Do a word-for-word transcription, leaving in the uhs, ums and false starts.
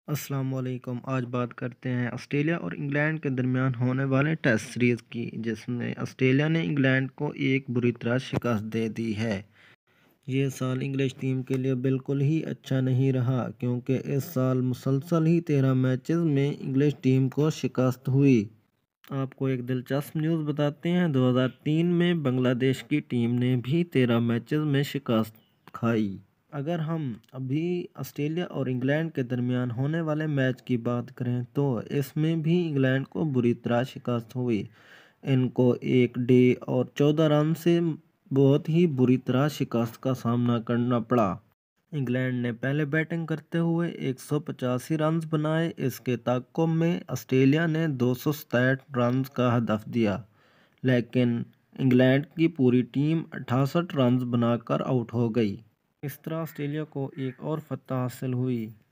السلام علیکم۔ آج بات کرتے ہیں آسٹریلیا اور انگلینڈ کے درمیان ہونے والے ٹیسٹ سیریز کی، جس میں آسٹریلیا نے انگلینڈ کو ایک بری طرح شکست دے دی ہے۔ یہ سال انگلش ٹیم کے لیے بالکل ہی اچھا نہیں رہا، کیونکہ اس سال مسلسل ہی تیرہ میچز میں انگلش ٹیم کو شکست ہوئی۔ آپ کو ایک دلچسپ نیوز بتاتے ہیں۔ دو ہزار تین میں بنگلہ دیش کی ٹیم نے بھی تیرہ میچز میں شکست کھائی۔ اگر ہم ابھی آسٹریلیا اور انگلینڈ کے درمیان ہونے والے میچ کی بات کریں تو اس میں بھی انگلینڈ کو بری طرح شکست ہوئی۔ ان کو ایک ڈے اور چودہ رن سے بہت ہی بری طرح شکست کا سامنا کرنا پڑا۔ انگلینڈ نے پہلے بیٹنگ کرتے ہوئے ایک سو پچاسی رنز بنائے۔ اس کے تعاقب میں آسٹریلیا نے دو سو ستائیس رنز کا ہدف دیا، لیکن انگلینڈ کی پوری ٹیم اٹھاسٹھ رنز بنا کر آؤٹ ہو گئی۔ اس طرح آسٹریلیا کو ایک اور فتح حاصل ہوئی۔